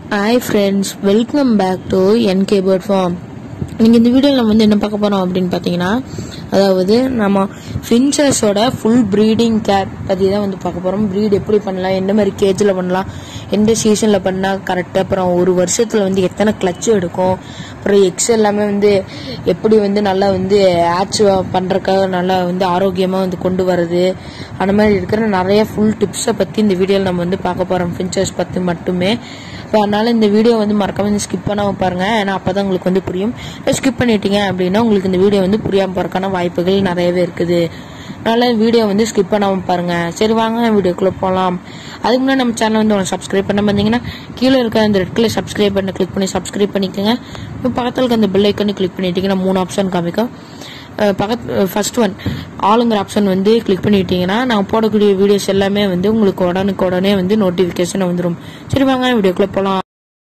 Hi friends, welcome back to NK Bird Farm. இன்னைக்கு இந்த வீடியோல நம்ம என்ன பார்க்க போறோம் அப்படினு பாத்தீங்கன்னா அதாவது நம்ம finchesோட full breeding care பத்தி தான் பார்க்க போறோம். breed எப்படி பண்ணலாம், என்ன மாதிரி கேஜ்ல பண்ணலாம், எந்த சீசன்ல பண்ணா கரெக்ட்டா, அப்புறம் ஒரு வருஷத்துல எத்தனை கிளட்ச் எடுக்கும், அப்புறம் எக்ஸ் எல்லாமே எப்படி நல்லா ஆட்ச் பண்றதுக்காக நல்லா ஆரோக்கியமா கொண்டு வரது, அந்த மாதிரி இருக்கிற நிறைய ஃபுல் டிப்ஸை பத்தி இந்த வீடியோல நம்ம பார்க்க போறோம். finches பத்தி மட்டுமே. அதனால இந்த வீடியோ மறக்காம ஸ்கிப் பண்ணாம பாருங்க, ஏன்னா அப்பதான் உங்களுக்கு புரியும். ஸ்கிப் பண்ணிட்டீங்க அப்படின்னா உங்களுக்கு இந்த வீடியோ புரியாம போறதுக்கான வாய்ப்புகள் நிறையவே இருக்குது. அதனால வீடியோ ஸ்கிப் பண்ணாம பாருங்க. சரி வாங்க வீடியோக்குள்ள போலாம். அதுக்கு முன்னாடி நம்ம சேனல் சப்ஸ்கிரைப் பண்ண வந்தீங்கன்னா கீழே இருக்க அந்த ரெட் கலர் சப்ஸ்கிரைப் பண்ண கிளிக் பண்ணி சப்ஸ்கிரைப் பண்ணிக்கோங்க. இப்போ பக்கத்தில் இருக்க அந்த பெல் ஐக்கனை கிளிக் பண்ணிட்டீங்கன்னா 3 ஆப்ஷன் காமிக்கும். ஃபர்ஸ்ட் ஒன் ஆளுங்கிற ஆப்ஷன் கிளிக் பண்ணிட்டீங்கன்னா நான் போடக்கூடிய வீடியோஸ் எல்லாமே உங்களுக்கு உடனே நோட்டிபிகேஷன் வந்துடும். சரி வாங்க வீடியோக்குள்ள போலாம்.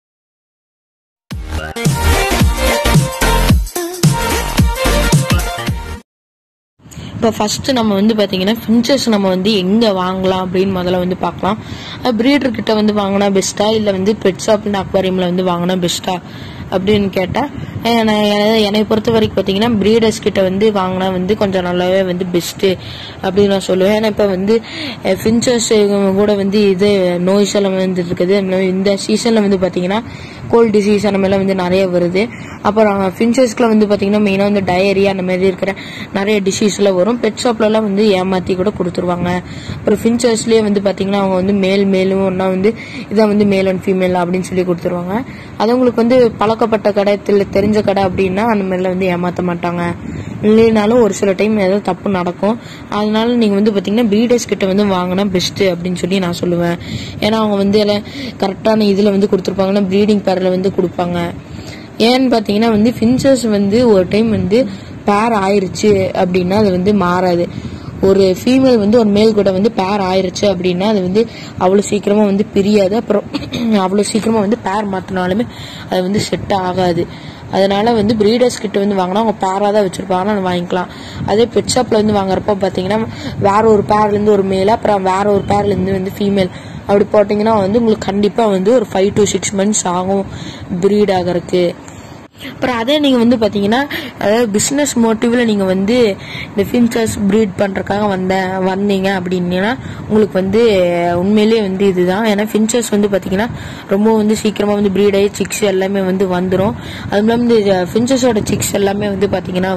இப்போ ஃபர்ஸ்ட் நம்ம பாத்தீங்கன்னா finches நம்ம எங்க வாங்கலாம் அப்படின்னு முதல்ல பார்க்கலாம். பிரீடர் கிட்ட வாங்கினா பெஸ்டா இல்ல பெட் ஷாப் அக்வாரியம்ல வாங்கினா பெஸ்டா அப்படின்னு கேட்டா என்னை பொறுத்த வரைக்கும் பாத்தீங்கன்னா பிரீடர்ஸ் கிட்ட வாங்கினா கொஞ்சம் நல்லாவே பெஸ்ட் அப்படின்னு நான் சொல்லுவேன். ஏன்னா இப்ப finches கூட இது நோய்ஸ் எல்லாம் இருக்குது. இந்த சீசன்ல பாத்தீங்கன்னா கோல்ட் டிசீஸ் அந்த மாதிரி நிறைய வருது. அப்புறம் finchesக்குள்ள பாத்தீங்கன்னா மெயினா டயரியா அந்த மாதிரி இருக்கிற நிறைய டிசீஸ் எல்லாம் வரும். பெட் ஷாப்ல எல்லாம் ஏமாத்தி கூட கொடுத்துருவாங்க. அப்புறம் finchesலயே பாத்தீங்கன்னா அவங்க மேலும் ஒன்னா இதான் மேல் அண்ட் ஃபீமேல் அப்படின்னு சொல்லி கொடுத்துருவாங்க. அது உங்களுக்கு பழக்கப்பட்ட கடை தெரிஞ்ச கடை அப்படின்னா அந்த மாதிரில ஏமாத்த மாட்டாங்க. இல்லைனாலும் ஒரு சில டைம் ஏதாவது தப்பு நடக்கும். அதனால நீங்க பாத்தீங்கன்னா பிரீடர்ஸ் கிட்ட வாங்கினா பெஸ்ட் அப்படின்னு சொல்லி நான் சொல்லுவேன். ஏன்னா அவங்க கரெக்டான இதுல கொடுத்துருப்பாங்கன்னா பிரீடிங் பேர்ல கொடுப்பாங்க. ஏன்னு பாத்தீங்கன்னா finches ஒரு டைம் பேர் ஆயிருச்சு அப்படின்னா அது மாறாது. ஒரு ஃபீமேல் ஒரு மேல் கூட பேர் ஆயிருச்சு அப்படின்னா அது அவ்வளவு சீக்கிரமா பிரியாது. அப்புறம் அவ்வளவு சீக்கிரமா பேர் மாத்தினாலுமே அது செட் ஆகாது. அதனால பிரீடர்ஸ் கிட்ட வாங்கினா அவங்க பேரா தான் வச்சிருப்பாங்கன்னா வாங்கிக்கலாம். அதே பெட் ஷாப்ல வாங்குறப்ப பாத்தீங்கன்னா வேற ஒரு பேர்ல இருந்து ஒரு மேல், அப்புறம் வேற ஒரு பேர்ல இருந்து ஃபீமேல் அப்படி போட்டீங்கன்னா உங்களுக்கு கண்டிப்பா ஒரு 5 to 6 months ஆகும் பிரீட் ஆகிறதுக்கு. அப்புறம் அதே நீங்க பாத்தீங்கன்னா அதாவது பிசினஸ் மோட்டிவ்ல நீங்க இந்த finches பிரீட் பண்றதுக்காக வந்தீங்க அப்படின்னா உங்களுக்கு உண்மையிலேயே இதுதான். ஏன்னா finches பாத்தீங்கன்னா ரொம்ப சீக்கிரமா பிரீட் ஆகி சிக்ஸ் எல்லாமே வந்துரும். அது இல்லாம இந்த finchesோட சிக்ஸ் எல்லாமே பாத்தீங்கன்னா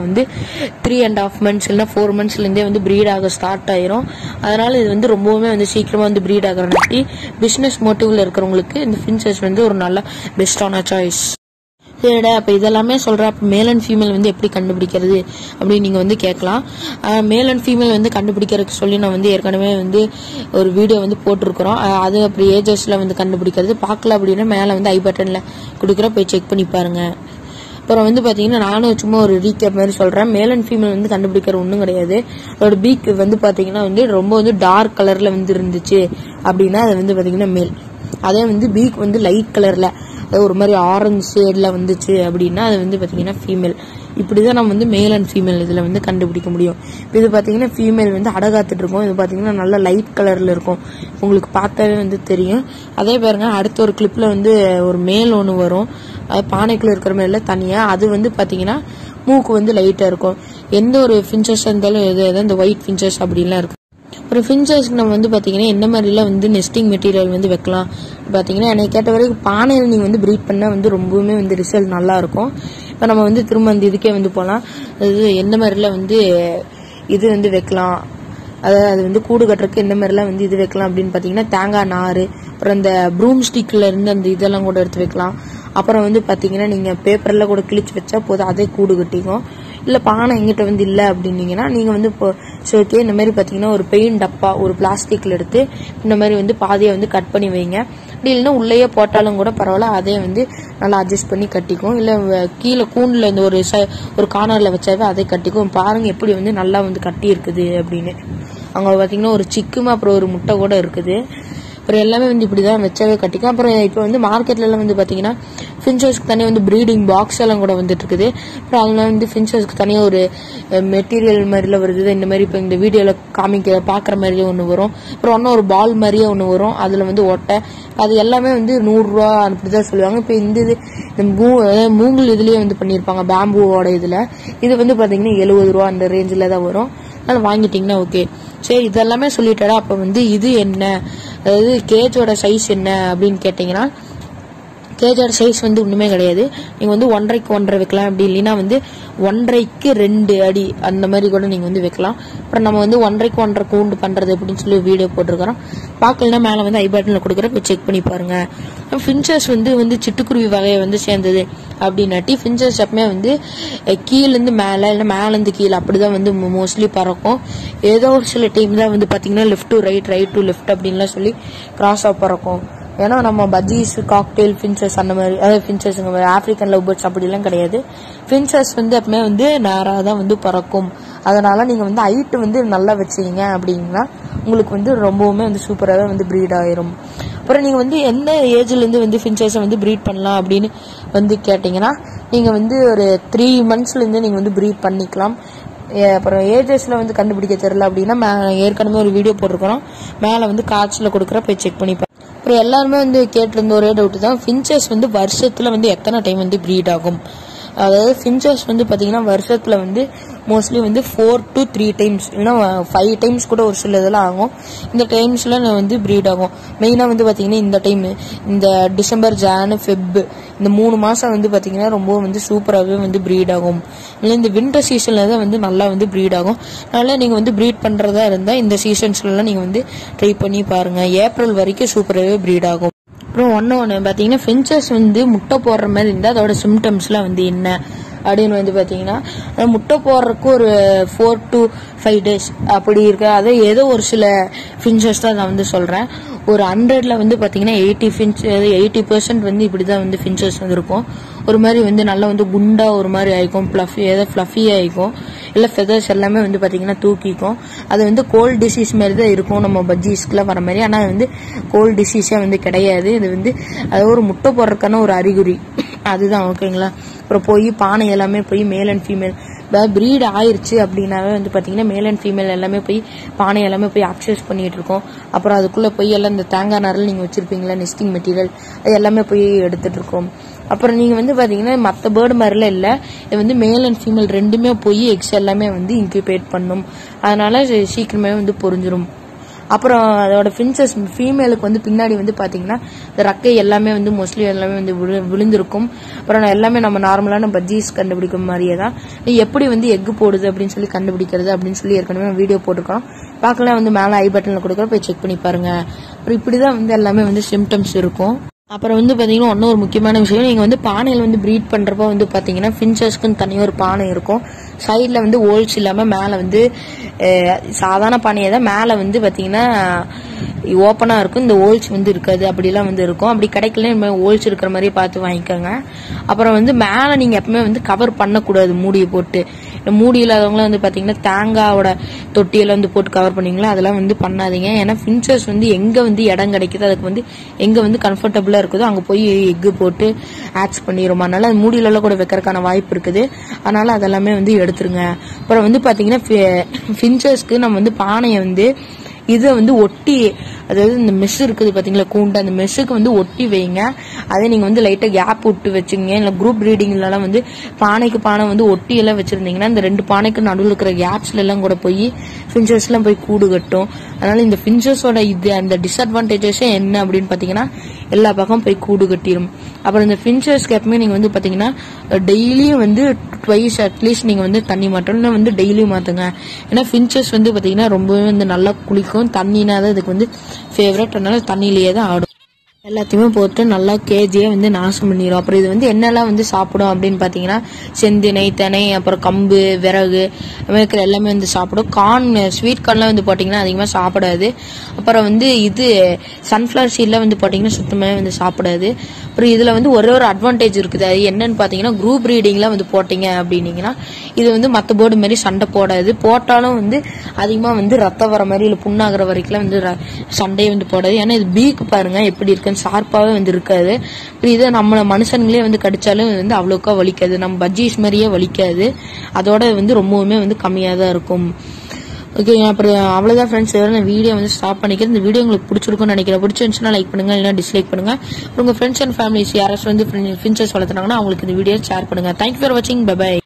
3.5 months இல்லைன்னா 4 monthsல இருந்தே பிரீட் ஆக ஸ்டார்ட் ஆயிரும். அதனால இது ரொம்பவுமே சீக்கிரமா பிரீட் ஆகிறனாட்டி பிசினஸ் மோட்டிவ்ல இருக்கிறவங்களுக்கு இந்த finches ஒரு நல்ல பெஸ்டான சாய்ஸ். சரிடா, அப்ப இதெல்லாமே சொல்ற மேல் அண்ட் ஃபீமேல் எப்படி கண்டுபிடிக்கிறது அப்படின்னு நீங்க கேட்கலாம். மேல் அண்ட் ஃபீமேல் கண்டுபிடிக்கிறதுக்கு சொல்லி நான் ஏற்கனவே ஒரு வீடியோ போட்டிருக்கிறோம். அது அப்படி ஏஜஸ்ல கண்டுபிடிக்கிறது பார்க்கல அப்படின்னா மேல ஐ பட்டன்ல கொடுக்குற போய் செக் பண்ணி பாருங்க. அப்புறம் பாத்தீங்கன்னா நானும் சும்மா ஒரு ரீகேப் மாதிரி சொல்றேன். மேல் அண்ட் ஃபீமேல் கண்டுபிடிக்கிற ஒண்ணும் கிடையாது. அதோட பீக் பாத்தீங்கன்னா ரொம்ப டார்க் கலர்ல இருந்துச்சு அப்படின்னா அது பாத்தீங்கன்னா மேல். அதே பீக் லைட் கலர்ல ஒரு மாதிரி ஆரஞ்சு ஷேட்ல வந்துச்சு அப்படின்னா அது பாத்தீங்கன்னா ஃபீமேல். இப்படிதான் நம்ம மேல் அண்ட் ஃபீமேல் இதுல கண்டுபிடிக்க முடியும். இது பாத்தீங்கன்னா ஃபீமேல் அடகாத்துட்டு இருக்கும். இது பாத்தீங்கன்னா நல்ல லைட் கலர்ல இருக்கும், உங்களுக்கு பார்த்தாவே தெரியும். அதே பாருங்க அடுத்த ஒரு கிளிப்ல ஒரு மேல் ஒண்ணு வரும். அது பானைக்குள்ள இருக்கிற மேல தனியா அது பாத்தீங்கன்னா மூக்கு லைட்டா இருக்கும். எந்த ஒரு finches இருந்தாலும் இந்த ஒயிட் finches அப்படின்லாம் இருக்கு. அப்புறம் finchesக்கு நம்ம பாத்தீங்கன்னா என்ன மாதிரிலாம் நெஸ்டிங் மெட்டீரியல் வைக்கலாம் பாத்தீங்கன்னா எனக்கு கேட்ட வரைக்கும் பானையில நீங்க பிரீட் பண்ணா ரொம்பவுமே ரிசல்ட் நல்லா இருக்கும். இப்ப நம்ம திரும்ப இதுக்கே போலாம். அது எந்த மாதிரிலாம் இது வைக்கலாம், அதாவது கூடு கட்டுறதுக்கு எந்த மாதிரிலாம் இது வைக்கலாம் அப்படின்னு பாத்தீங்கன்னா தேங்காய் நாறு, அப்புறம் இந்த ப்ரூம் ஸ்டிக்ல இருந்து அந்த இதெல்லாம் கூட எடுத்து வைக்கலாம். அப்புறம் பாத்தீங்கன்னா நீங்க பேப்பர்ல கூட கிழிச்சு வச்சா போதும், அதே கூடு கட்டிக்கும். இல்ல பானை எங்கிட்ட இல்ல அப்படின்னீங்கன்னா நீங்க இப்போ இந்த மாதிரி பாத்தீங்கன்னா ஒரு பெயிண்ட் டப்பா ஒரு பிளாஸ்டிக்ல எடுத்து இந்த மாதிரி பாதியை கட் பண்ணி வைங்க. அப்படி இல்லைன்னா உள்ளேயே போட்டாலும் கூட பரவாயில்ல, அதே நல்லா அட்ஜஸ்ட் பண்ணி கட்டிக்கும். இல்ல கீழே கூண்டுல ஒரு கார்னர்ல வச்சாவே அதே கட்டிக்கும். பாருங்க எப்படி நல்லா கட்டி இருக்குது அப்படின்னு. அங்க பாத்தீங்கன்னா ஒரு சிக்குமா அப்புறம் ஒரு முட்டை கூட இருக்குது. அப்புறம் எல்லாமே வந்து இப்படிதான் வச்சாவே கட்டிக்கும். அப்புறம் இப்போ வந்து மார்க்கெட்ல எல்லாம் வந்து பாத்தீங்கன்னா ஃபின்ச்சஸ்க்கு தனியாக வந்து ப்ரீடிங் பாக்ஸ் எல்லாம் கூட வந்துட்டு இருக்குது. அப்புறம் அதெல்லாம் வந்து ஃபின்ச்சஸ்க்கு தனியாக ஒரு மெட்டீரியல் மாதிரில வருது. இந்த மாதிரி இப்போ இந்த வீடியோல பாக்குற மாதிரியே ஒன்று வரும். அப்புறம் ஒன்னும் ஒரு பால் மாதிரியே ஒன்று வரும், அதுல வந்து ஒட்டை. அது எல்லாமே வந்து 100 ரூபா அப்படிதான் சொல்லுவாங்க. இப்போ இந்த மூங்கில் இதுலயே வந்து பண்ணிருப்பாங்க, பேம்பூவோட இதுல. இது வந்து பாத்தீங்கன்னா 70 ரூபா அந்த ரேஞ்சில தான் வரும். அதனால வாங்கிட்டீங்கன்னா ஓகே. சரி, இதெல்லாமே சொல்லிட்டா அப்ப வந்து இது என்ன, அதாவது கேஜோட சைஸ் என்ன அப்படின்னு கேட்டீங்கன்னா, கேஜோட சைஸ் வந்து ஒண்ணுமே கிடையாது. நீங்க வந்து 1.5க்கு 1.5 வைக்கலாம், அப்படி இல்லைன்னா வந்து 1.5க்கு 2 அடி அந்த மாதிரி கூட நீங்க வந்து வைக்கலாம். அப்புறம் நம்ம வந்து 1.5க்கு 1.5 கூண்டு பண்றது அப்படின்னு சொல்லி வீடியோ போட்டிருக்கிறோம். பார்க்கலன்னா மேல வந்து ஐ பட்டன்ல கொடுக்குறேன், போய் செக் பண்ணி பாருங்க. ஃபின்ச்சஸ் வந்து சிட்டுக்குருவி வகையை வந்து சேர்ந்தது அப்படின்னாட்டி ஃபின்ச்சஸ் எப்பவுமே வந்து கீழேருந்து மேலே இல்லை மேலேருந்து கீழே அப்படிதான் வந்து மோஸ்ட்லி பறக்கும். ஏதோ ஒரு சில டைம் தான் வந்து பாத்தீங்கன்னா left to right, right to left அப்படின்லாம் சொல்லி கிராஸா பறக்கும். ஏன்னா நம்ம பஜ்ஜீஸ், காக்டெயில் ஃபின்ச்சஸ் அந்த மாதிரி, அதாவது ஃபின்ச்சஸ் ஆப்பிரிக்கன் லவ் பேர்ட்ஸ் அப்படிலாம் கிடையாது. ஃபின்ச்சஸ் வந்து எப்பவுமே வந்து நேராக தான் வந்து பறக்கும். அதனால நீங்க வந்து ஹைட் வந்து நல்லா வச்சீங்க அப்படின்னா உங்களுக்கு வந்து ரொம்பவுமே வந்து சூப்பராகவே வந்து ப்ரீட் ஆயிரும். அப்புறம் நீங்க வந்து எந்த ஏஜ்ல இருந்து வந்து ஃபின்ச்சஸை வந்து ப்ரீட் பண்ணலாம் அப்படின்னு வந்து கேட்டீங்கன்னா, நீங்க வந்து ஒரு 3 monthsல இருந்து நீங்க வந்து ப்ரீட் பண்ணிக்கலாம். அப்புறம் ஏஜஸ்ல வந்து கண்டுபிடிக்க தெரியல அப்படின்னா ஏற்கனவே ஒரு வீடியோ போட்டிருக்கிறோம், மேல வந்து காட்சியில கொடுக்குற போய் செக் பண்ணி. அப்புறம் எல்லாருமே வந்து கேட்டிருந்த ஒரே டவுட் தான், ஃபின்ச்சஸ் வந்து வருஷத்துல வந்து எத்தனை டைம் வந்து ப்ரீட் ஆகும். அதாவது ஃபின்ச்சஸ் வந்து பாத்தீங்கன்னா வருஷத்துல வந்து மோஸ்ட்லி வந்து 4 to 3 times இல்லைன்னா 5 times கூட ஒரு சில இதெல்லாம் ஆகும். இந்த டைம்ஸ்ல வந்து ப்ரீட் ஆகும். மெயினா வந்து பாத்தீங்கன்னா இந்த டைம், இந்த டிசம்பர், ஜான், ஃபெப், இந்த 3 மாசம் வந்து பாத்தீங்கன்னா ரொம்ப வந்து சூப்பராகவே வந்து ப்ரீட் ஆகும். இல்லை இந்த வின்டர் சீசன்ல தான் வந்து நல்லா வந்து ப்ரீட் ஆகும். அதனால நீங்க வந்து ப்ரீட் பண்றதா இருந்தா இந்த சீசன்ஸ்ல எல்லாம் நீங்க வந்து ட்ரை பண்ணி பாருங்க. ஏப்ரல் வரைக்கும் சூப்பராகவே ப்ரீட் ஆகும். அப்புறம் ஒன்னு பாத்தீங்கன்னா ஃபின்ச்சஸ் வந்து முட்டை போடுற மாதிரி இருந்தா அதோட சிம்டம்ஸ்லாம் வந்து என்ன அப்படின்னு வந்து பாத்தீங்கன்னா, முட்டை போடுறதுக்கு ஒரு 4 to 5 days அப்படி இருக்கு. அது ஏதோ ஒரு சில ஃபின்ச்சஸ் தான் நான் வந்து சொல்றேன். ஒரு 100ல வந்து பாத்தீங்கன்னா 80% வந்து இப்படிதான் வந்து ஃபின்ச்சஸ் வந்து இருக்கும். ஒரு மாதிரி வந்து நல்லா வந்து குண்டா ஒரு மாதிரி ஆயிக்கும், ஃபிளஃபி ஆயிக்கும், இல்ல ஃபெதர்ஸ் எல்லாமே வந்து பாத்தீங்கன்னா தூக்கிக்கும். அது வந்து கோல்ட் டிசீஸ் மாதிரி தான் இருக்கும் நம்ம பஜ்ஜீஸ்க்குலாம் வர மாதிரி. ஆனா வந்து கோல்ட் டிசீஸே வந்து கிடையாது. இது வந்து அது ஒரு முட்டை போடுறதுக்கான ஒரு அறிகுறி அதுதான், ஓகேங்களா. அப்புறம் போய் பானை எல்லாமே போய் மேல் அண்ட் ஃபீமேல் பிரீட் ஆயிருச்சு அப்படின்னாவே வந்து பாத்தீங்கன்னா மேல் அண்ட் ஃபீமேல் எல்லாமே போய் பானை எல்லாமே போய் அக்சஸ் பண்ணிட்டு இருக்கோம். அப்புறம் அதுக்குள்ள போய் எல்லாம் இந்த தேங்காய் நாரில் நீங்க வச்சிருப்பீங்களா நெஸ்டிங் மெட்டீரியல், அது எல்லாமே போய் எடுத்துட்டு இருக்கோம். அப்புறம் நீங்க வந்து பாத்தீங்கன்னா மற்ற பேர்டு மாதிரிலாம் இல்ல, இது வந்து மேல் அண்ட் ஃபீமேல் ரெண்டுமே போய் எக்ஸ் எல்லாமே வந்து இன்குபேட் பண்ணும். அதனால சீக்கிரமே வந்து பொரிஞ்சிரும். அப்புறம் அதோட ஃபின்ச்சஸ் ஃபீமேலுக்கு வந்து பின்னாடி வந்து பாத்தீங்கன்னா இந்த ரக்கை எல்லாமே வந்து மோஸ்ட்லி எல்லாமே வந்து விழுந்திருக்கும். அப்புறம் எல்லாமே நம்ம நார்மலான பஜ்ஜீஸ் கண்டுபிடிக்கும் மாதிரியே தான் எப்படி வந்து எக் போடுது அப்படின்னு சொல்லி கண்டுபிடிக்கிறது அப்படின்னு சொல்லி ஏற்கனவே வீடியோ போட்டிருக்கோம். பார்க்கலாம், வந்து மேல ஐ பட்டன்ல கொடுக்குற போய் செக் பண்ணி பாருங்க. அப்புறம் இப்படிதான் வந்து எல்லாமே வந்து சிம்டம்ஸ் இருக்கும். அப்புறம் வந்து பாத்தீங்கன்னா இன்னொரு முக்கியமான விஷயம், நீங்க வந்து பானையில வந்து ப்ரீட் பண்றப்ப வந்து பாத்தீங்கன்னா ஃபின்ச்சஸ்க்குன்னு தனியாக ஒரு பானை இருக்கும். சைட்ல வந்து ஹோல்ஸ் இல்லாம மேல வந்து சாதாரண பானையை தான் மேல வந்து பாத்தீங்கன்னா ஓப்பனா இருக்கும், இந்த ஹோல்ஸ் வந்து இருக்காது, அப்படிலாம் வந்து இருக்கும். அப்படி கிடைக்கல ஹோல்ஸ் இருக்கிற மாதிரியே பார்த்து வாங்கிக்கோங்க. அப்புறம் வந்து மேல நீங்க எப்பவுமே வந்து கவர் பண்ணக்கூடாது மூடியை போட்டு. மூடி இல்லாதவங்களும் வந்து பாத்தீங்கன்னா தேங்காயோட தொட்டியெல்லாம் வந்து போட்டு கவர் பண்ணீங்களா, அதெல்லாம் வந்து பண்ணாதீங்க. ஏன்னா ஃபின்ச்சஸ் வந்து எங்க வந்து இடம் கிடைக்குது, அதுக்கு வந்து எங்க வந்து கம்ஃபர்டபுளா இருக்குதோ அங்க போய் எக்கு போட்டு ஆட்ஸ் பண்ணிரும். அதனால அது மூடியில கூட வைக்கிறதுக்கான வாய்ப்பு இருக்குது. அதனால அதெல்லாமே வந்து எடுத்துருங்க. அப்புறம் வந்து பாத்தீங்கன்னா ஃபின்ச்சஸ்க்கு நம்ம வந்து பானையை வந்து இதை வந்து ஒட்டி, அதாவது இந்த மெஷ் இருக்குது பாத்தீங்களா கூண்டு, அந்த மெஷ்ஷுக்கு வந்து ஒட்டி வைங்க. அதே நீங்க வந்து லைட்டா கேப் விட்டு வச்சுங்க. இல்ல குரூப் ரீடிங்லாம் வந்து பானைக்கு பானை வந்து ஒட்டி எல்லாம் வச்சிருந்தீங்கன்னா இந்த 2 பானைக்கு நடுவில் இருக்கிற கேப்ஸ்ல எல்லாம் கூட போய் ஃபின்ச்சஸ் எல்லாம் போய் கூடு கட்டும். அதனால இந்த ஃபின்ச்சஸோட இது அந்த டிஸ்அட்வான்டேஜஸே என்ன அப்படின்னு பாத்தீங்கன்னா எல்லா பக்கம் போய் கூடு கட்டிடும். அப்புறம் இந்த ஃபின்ச்சஸ்க்கு எப்பவுமே நீங்க வந்து பாத்தீங்கன்னா டெய்லியும் வந்து ட்வைஸ் அட்லீஸ்ட் நீங்க வந்து தண்ணி மாற்றணும், வந்து டெய்லியும் மாத்துங்க. ஏன்னா ஃபின்ச்சஸ் வந்து பாத்தீங்கன்னா ரொம்பவே வந்து நல்லா குளிக்கும், தண்ணினா தான் இதுக்கு வந்து ஃபேவரட், அதனால தண்ணியிலேயே தான் ஆடும். எல்லாத்தையுமே போட்டு நல்லா கேஜியே வந்து நாசம் பண்ணிடும். அப்புறம் இது வந்து என்னெல்லாம் வந்து சாப்பிடும் அப்படின்னு பார்த்தீங்கன்னா செந்தினை, தினை, அப்புறம் கம்பு, விறகு இருக்கிற எல்லாமே வந்து சாப்பிடும். கார்ன், ஸ்வீட் கார்ன்லாம் வந்து பார்த்தீங்கன்னா அதிகமாக சாப்பிடாது. அப்புறம் வந்து இது சன்ஃப்ளவர் சீட்லாம் வந்து பார்த்தீங்கன்னா சுத்தமாக வந்து சாப்பிடாது. அப்புறம் இதில் வந்து ஒரே ஒரு அட்வான்டேஜ் இருக்குது. அது என்னன்னு பார்த்தீங்கன்னா குரூப் ரீடிங்லாம் வந்து போட்டிங்க அப்படின்னீங்கன்னா இது வந்து மற்ற போர்டு மாதிரி சண்டை போடாது. போட்டாலும் வந்து அதிகமாக வந்து ரத்தம் வர மாதிரி இல்லை புண்ணாகிற வரைக்கும் வந்து சண்டையை வந்து போடாது. ஏன்னா இது பீக்கு பாருங்க எப்படி இருக்கு, ஷார்ப்பாவே வந்து இருக்காது. இதை நம்மள மனுஷங்களே வந்து கடிச்சாலும் வந்து அவ்வளோக்கா வலிக்காது, நம்ம பஜ்ஜீஸ் மாதிரியே வலிக்காது. அதோட வந்து ரொம்பவுமே வந்து கம்மியாக தான் இருக்கும். ஓகே, அப்புறம் அவ்வளோதான் ஃப்ரெண்ட்ஸ். நான் வீடியோ வந்து ஸ்டாப் பண்ணிக்கிறேன். இந்த வீடியோ உங்களுக்கு பிடிச்சிருக்கும்னு நினைக்கிறேன். பிடிச்சிருந்துச்சுன்னா லைக் பண்ணுங்க, இல்லைன்னா டிஸ்லைக் பண்ணுங்க. உங்க ஃப்ரெண்ட்ஸ் அண்ட் ஃபேமிலிஸ் யாராச்சும் வந்து ஃபின்ச்சஸ் வளர்த்துனாங்கன்னா அவங்களுக்கு இந்த வீடியோ ஷேர் பண்ணுங்க. தேங்க்யூ ஃபார் வாட்சிங். Bye by.